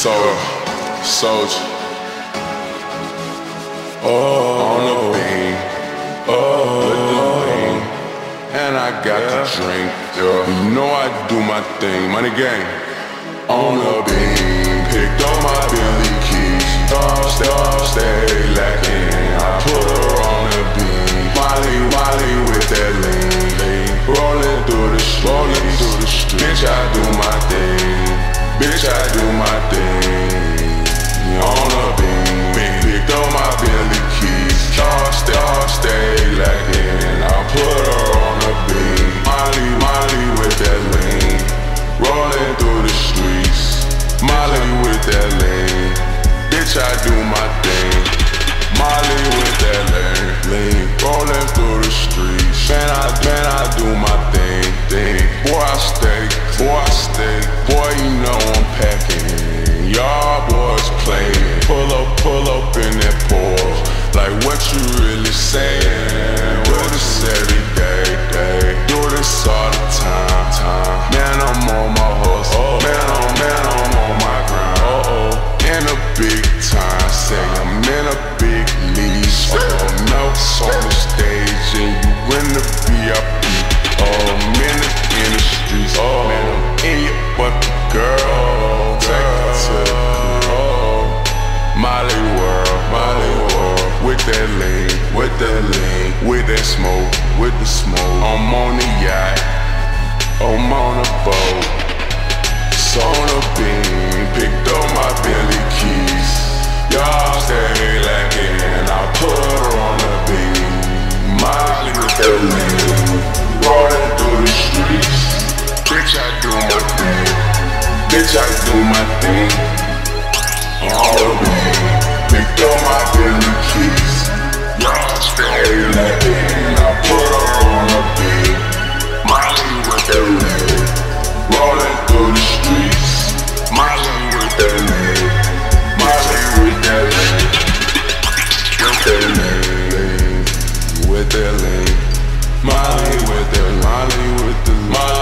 Soldier. On the beam. With the lean. And I got the drink. You know I do my thing. Money gang. On the beam. Picked up my Billy keys. Stay lacking. I put her on the beam. Molly with that lean. Rolling through the streets. Bitch, I do my thing. Bitch, I do my thing. On the beam. Picked up my Billy keys. Stay lacking. I put her on the beam. Molly with that lean. Rolling through the streets. Molly with that lean. Bitch, I do my thing. Molly with that lean. Rolling through the streets. Man, I do my thing. Boy, I stay. Boy, you know I'm packing. Y'all boys playing. Pull up in that Porsche. Like what you really saying? Do this every day. Do this all the time. Man, I'm on my horse. Man, I'm on my ground. In a big time. Say I'm in a big league. Melts on the stage and you in the VIP. In the streets. Man, I'm in your bucket, girl. Take it to the crib. Molly world. With that lean, with that smoke, with the smoke. I'm on the yacht, I'm on a boat. So on a beam, picked up my Billy keys. Y'all stay lacking, I put her on the beam. Molly with that lean, rolling through the streets. Bitch, I do my thing. Bitch, I do my thing. On the beam. Picked up my Billy keys. Y'all stay lacking. I put her on the beat. Molly with that lean. Rolling through the streets. Molly with that lean. Molly with that lean. With that lean. Molly with that lean. Molly with the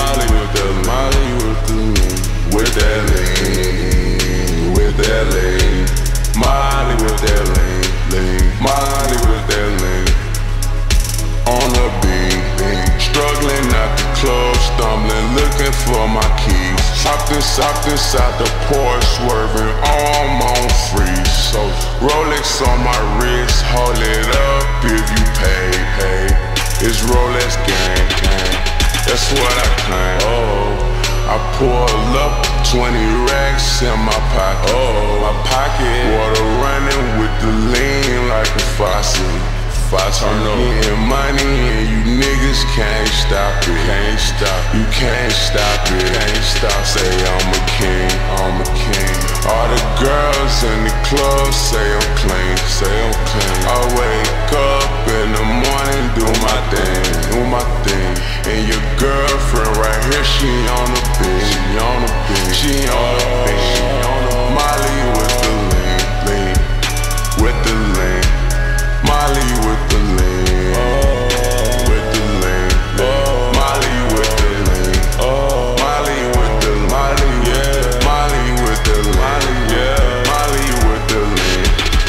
lean. With that lean. With that lean. Molly with that lean, Molly with that lean. On the beam, struggling at the club, stumbling, looking for my keys. Hopped inside the Porsche, swerving, I'm on freeze. So Rolex on my wrist, hold it up if you pay. It's Rolex gang, that's what I claim. I pull up 20 racks in my pocket. My pocket. Water running with the lean like a faucet. Turn up getting money and you niggas can't stop it. You can't stop it. Say I'm a king. All the girls in the club say I'm clean. I wake up in the morning, do my thing. And your girlfriend right here, she on the beat. She on the beat. Molly with the lean. With the lean. Molly with the lean. With the lean. Molly with the lean. Molly with the Molly, yeah. Molly with the Molly, yeah. Molly with the lean.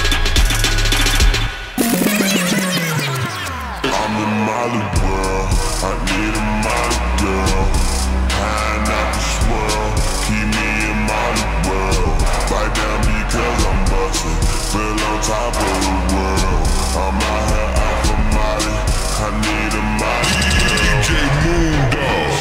I'm in Molly world. I need a Molly girl. High out the swirl. Keep me in Molly world. Bite down because I'm bustin'. Feel on top of the world. I'm out here out for Molly. I need a Molly girl. DJ Moondog.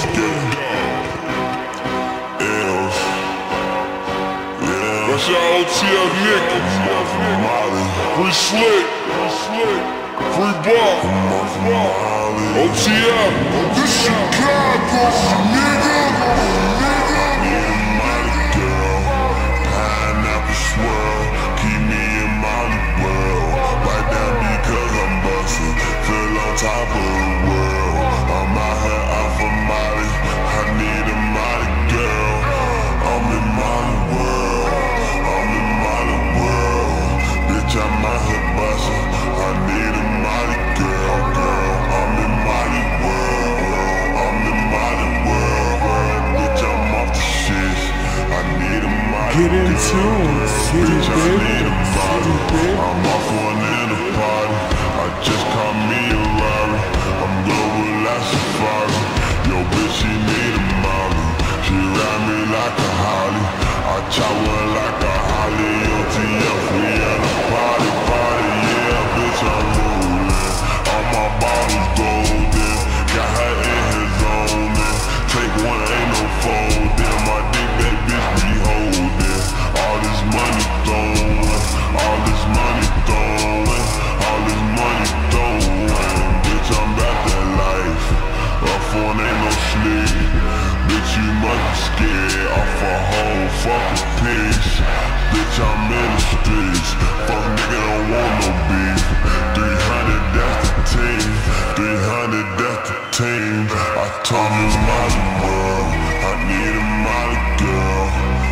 L's. Yeah. That's your OTL nigga. Molly. Free slick. Free ball. OTL. This Chicago, nigga. Need a Molly girl. Pineapple swirl. Keep me in Molly world. Bite down because I'm bustin'. Feel on top of the world. I'm out here out for Molly. I need a Molly girl. I'm in Molly world. Bitch, I'm out here bustin'. I need a Molly girl. I'm in Molly world. Bitch, I'm off the shit. I need a Molly girl. Bitch, I need a bottle. I'm off for an inner party. I just caught me a Rari. I'm global as safari. Yo, bitch, she need a molly. She ride me like a holly. I chop her like a holly. OTF, we at a party, party. Yeah, bitch, I'm rolling. All my bottles golden. Got her in his zone. Take one, ain't no folding. My dick, that bitch be holding. All this money throwing. All this money throwing. All this money throwing. Bitch, I'm about that life. Up phone ain't no sleep. Bitch, you must be scared. Off a whole fucking piece. Bitch, I'm in the streets. Fuck nigga don't want no beef. 300, that's the team. 300, that's the team. I told me Molly world. I need a Molly girl.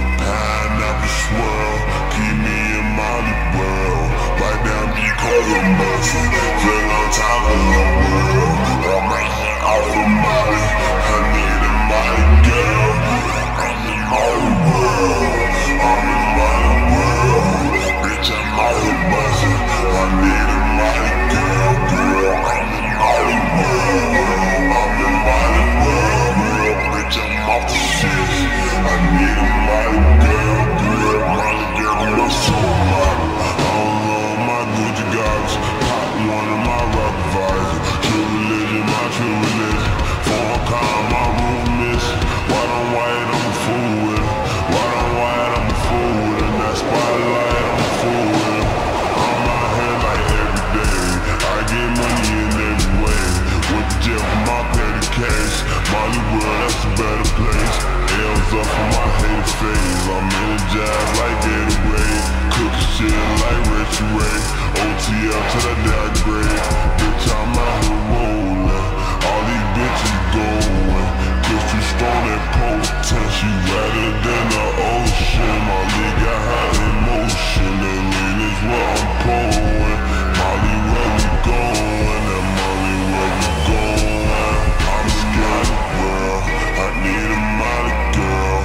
Pineapple swirl. Keep me in Molly world. Right down because I'm bustin'. Feel on top of the world. I'm right here off of Molly. I need a Molly girl. I'm in Molly world. I'm in Molly world. Bitch, I'm out here bustin'. I need a Molly girl, girl. I'm in Molly world. I'm in Molly world. Bitch, I'm off the shit. I need a Molly girl, girl. Molly girl, my soul model. I don't know my Gucci goggles. Pop one of my rock visors. True religion, my true religion. Phone call, my room missing. White on white, I'm a fool with it. White on white, I'm a fool with it. That spotlight, I'm a fool with it. I'm out here like every day. I get money in every way. With the jet for my petty cash. Molly world, that's a better place. L's up for my hated face. I'm energized like Gatorade. Cooking shit like Richie Ray. OTL to the dark grade. Bitch, I'm out here rolling. All these bitches going. Cause too strong and potent. She wetter than the ocean. Molly got her in motion. That lean is what I'm pulling. Molly, where we going? And Molly, where we going? I'm scared of the world. I need a Molly girl.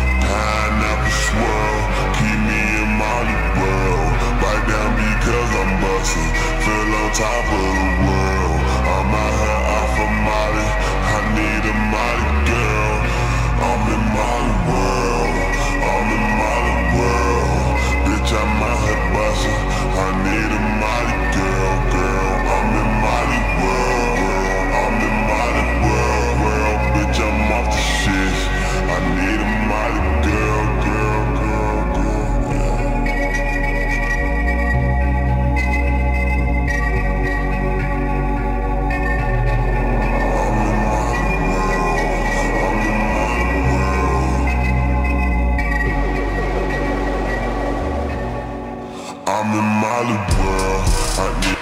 Pineapple swirl. Keep me in Molly world. Bite down because I'm bustin'. Feel on top of the world. I'm out here off of Molly. I need a Molly girl. I'm in Molly world. I'm in Molly world. Bitch, I'm out here bustin'. I need a Molly girl, girl. I'm in Molly world. I'm in Molly world, world. Bitch, I'm off the shit. I need a Molly girl, girl, girl, girl, yeah. I'm in Molly world. I need